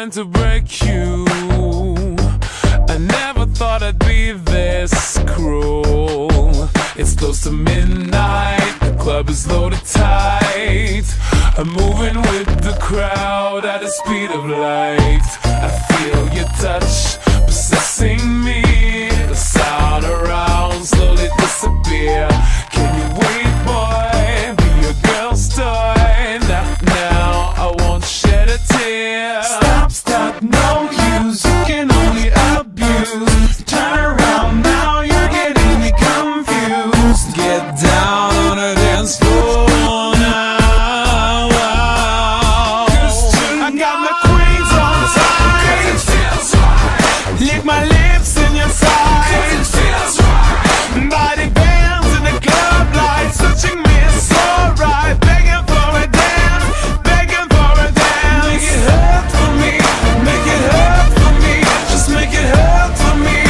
meant to break you. I never thought I'd be this cruel. It's close to midnight, the club is loaded tight. I'm moving with the crowd at the speed of light. I feel your touch possessing me. The sound around slowly disappear. Can you wait, boy? Be your girl's toy. Now I won't shed a tear. Stop, no use. You can only abuse. Turn around now, you're getting me confused. Get down on the dance floor now. I got my queens on tight. 'Cause it feels right. Lick my lips in your side. 'Cause it feels right. Body bands in the club lights touching me so right. Begging for a dance, begging for a dance. Make it hurt for me, make it hurt for me. Just make it hurt for me.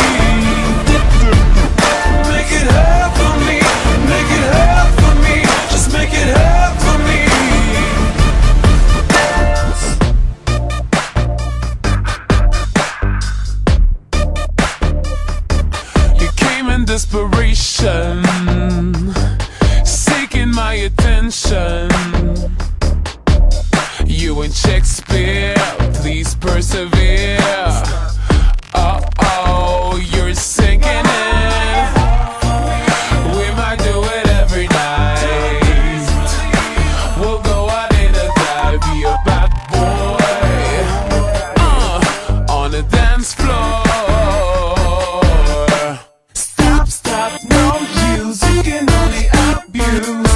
Make it hurt for me, make it hurt for me. Just make it hurt for me. You came in desperation, seeking my attention. You and Shakespeare, please persevere. Oh, you're sinking in. We might do it every night. We'll go out in a dive, be a bad boy on the dance floor. Stop, no use. You can only abuse.